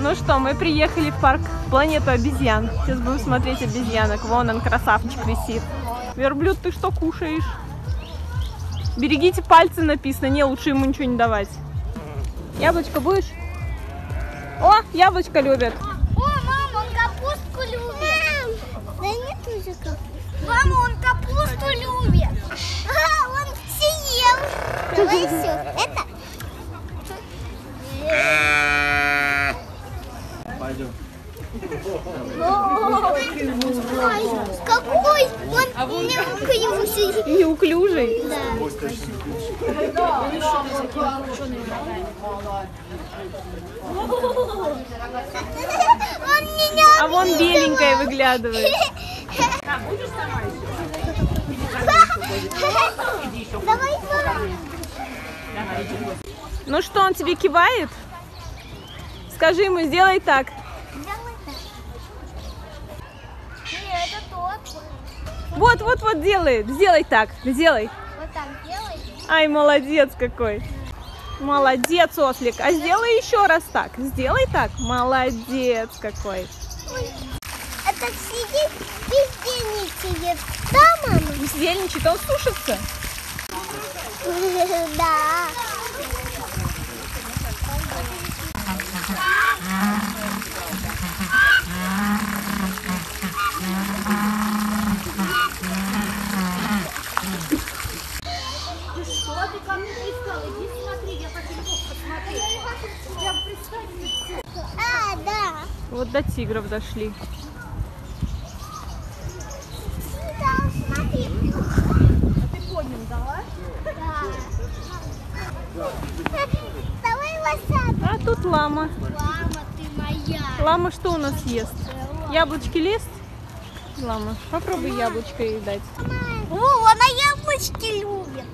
Ну что, мы приехали в парк Планету обезьян. Сейчас будем смотреть обезьянок. Вон он, красавчик, висит. Верблюд, ты что кушаешь? Берегите пальцы, написано. Не, лучше ему ничего не давать. Яблочко будешь? О, яблочко любят. О, мама, он капустку любит. Да нет уже капусту. Мама, он капусту любит. Он съел. Давай все. Это. Пойдем. Какой? Он неуклюжий. Неуклюжий? Да. А вон беленькая выглядывает. Давай, мама. Ну что, он тебе кивает? Скажи ему, сделай так. Нет, это тот. Вот делает. Сделай так. Сделай. Вот так делай. Ай, молодец какой. Молодец, ослик. А сделай еще раз так. Сделай так. Молодец какой. Это сидит бездельничает. Да, мама? Бездельничает, он сушится. Да. Что ты ко мне пристала? Иди смотри, я хочу посмотреть. Я представить все. А, да. Вот до тигров дошли. Да, смотри. А ты подним дала? Да. Давай лосят. А тут лама. Мама, ты моя. Лама что у нас ест? Яблочки лезть? Лама, попробуй яблочко ей дать. О, она яблочки любит.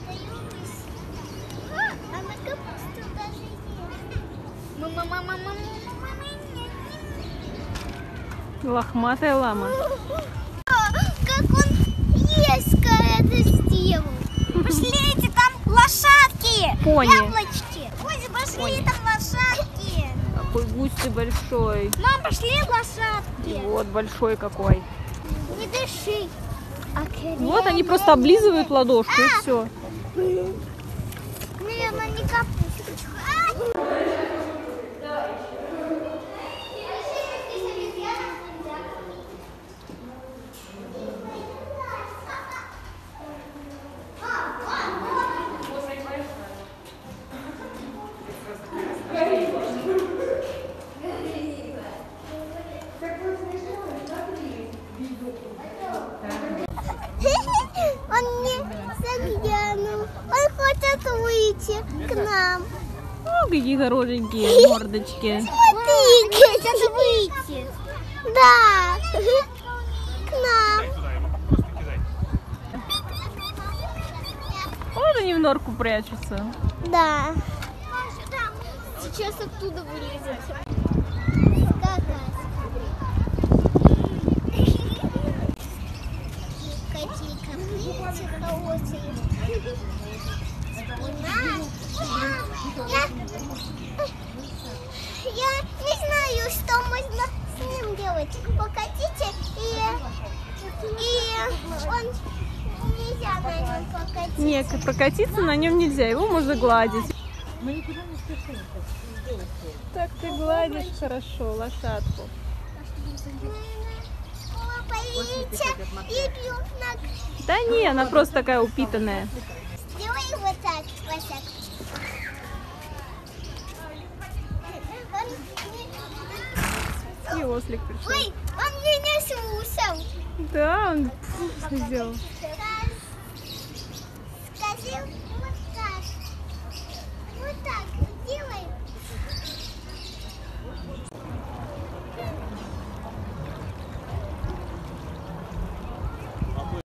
Она капусту даже ест. Мама. Лохматая лама. Как он резко это сделал. Пошлите, там лошадки. Пони. Яблочки. Ой, пошли, там лошадки. Какой гусь ты большой. Мам, пошли лошадки. Вот большой какой. Не дыши. Вот они просто облизывают ладошку и все. Наверное, не капусточка. Он не заглянул. Он хочет выйти к нам. О, какие хорошенькие мордочки. Смотри, хочет выйти. Да. К нам. Вот они в норку прячутся. Да. Сейчас оттуда вылезет. Котейка, хороший. Я не знаю, что можно с ним делать. Покатите, и он нельзя на нем покатиться. Нет, прокатиться на нем нельзя, его можно гладить. Так ты гладишь хорошо лошадку. Ребенок. Да не, она просто такая упитанная. Сделай вот так, Васяк. И ослик пришел. Ой, он меня не слушал. Да, он сделал. Скажи,